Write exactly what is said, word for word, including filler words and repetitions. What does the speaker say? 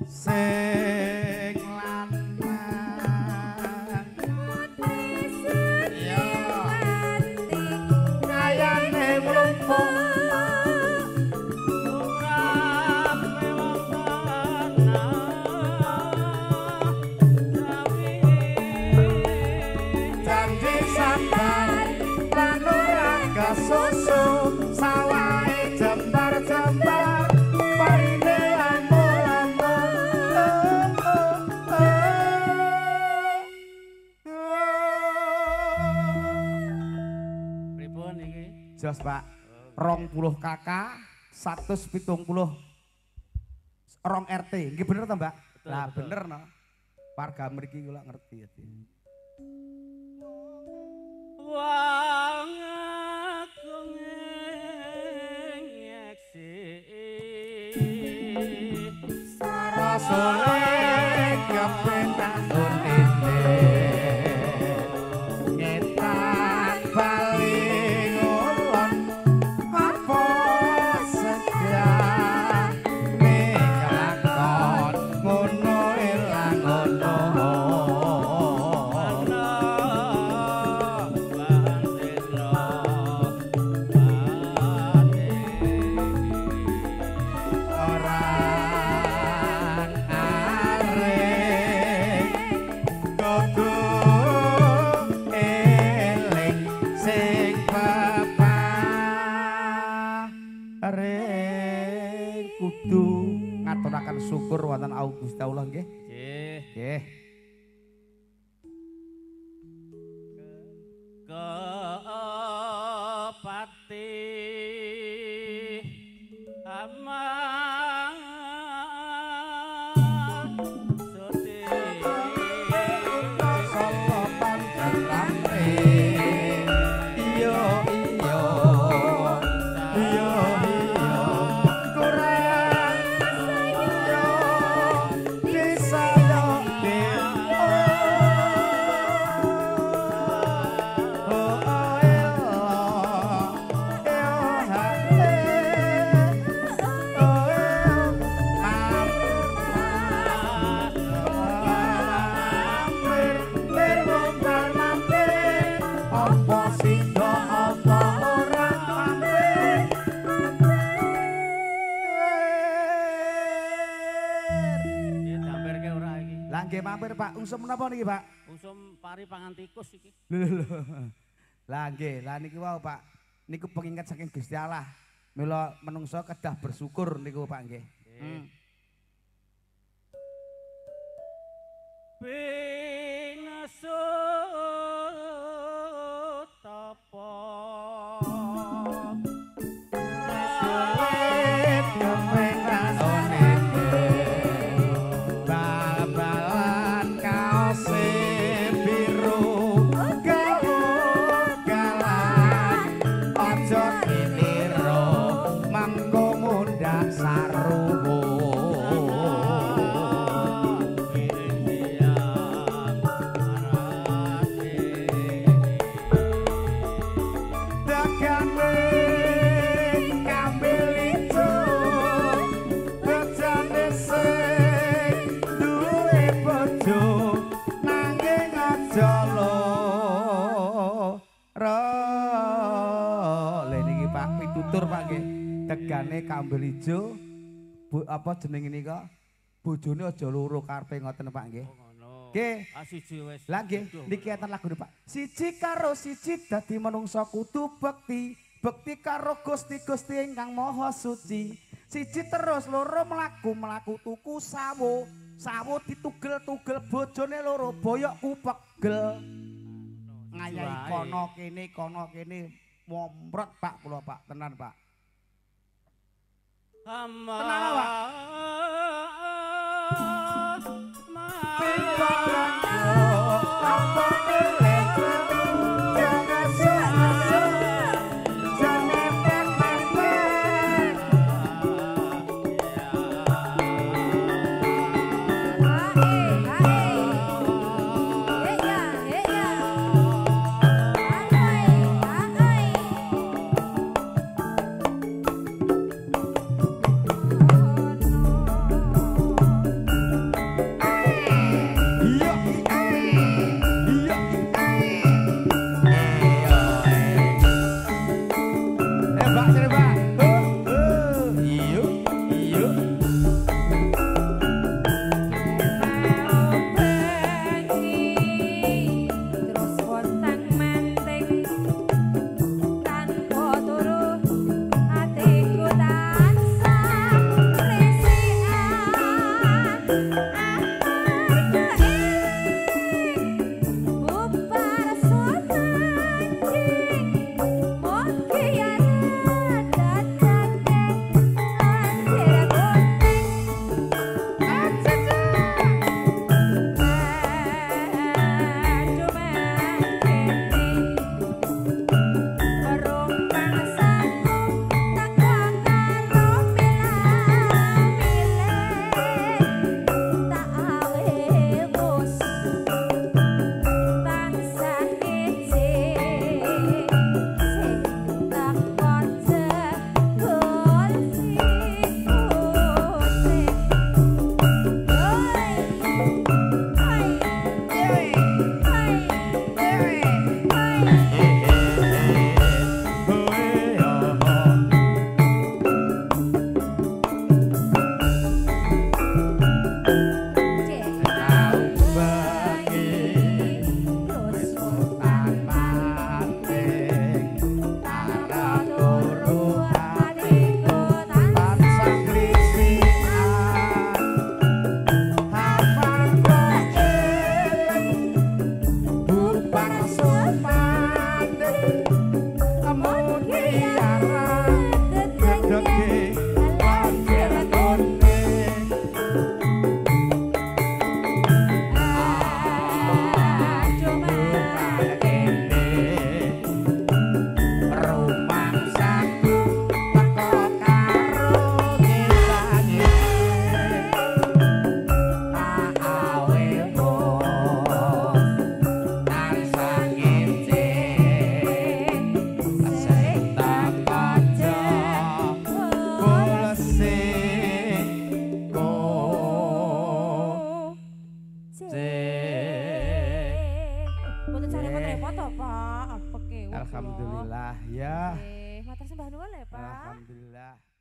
sing lanang yo kayane mlumpuk susu sawahe jembar-jembar parine amul-amul pripun iki jos Pak rong puluh kakak seratus pitung puluh rong R T nggih bener to Mbak lah bener no warga mriki kula ngerti ya wong aku ngeksi sarasole kepentak unine ngetak bali ngulon apa sedia mikalakon ngono ilang ngono ngaturaken syukur wonten Allah Gusti Allah nggih. Nggih. Nggih. Kepati aman suti sopan rampe iyo iyo iyo nggih mampir Pak, usum menapa niki Pak? Usum pari pangan tikus iki. Lho lho. Lah nggih, lah niki wau Pak. Niku pengingat saking Gusti Allah. Mila menungso kedah bersyukur niku Pak nggih. Hmm. Pinasut apa? Tegane kambel ijo bu, apa jeneng nika bojone aja loro karepe ngoten Pak nggih. Nggih. Ah siji wis. Lah nggih niki enten lagune Pak. Siji karo siji dadi manungsa kudu bekti, bekti karo Gusti-Gusti ingkang Maha Suci. Siji terus loro mlaku mlaku tuku sawo, sawo ditugel-tugel bojone loro boyokku pegel. Ngayahi kono kene kono kene momprot Pak kula Pak tenan Pak. Tenang Alhamdulillah ya. Matur sembah nuwun lho, Pak. Alhamdulillah.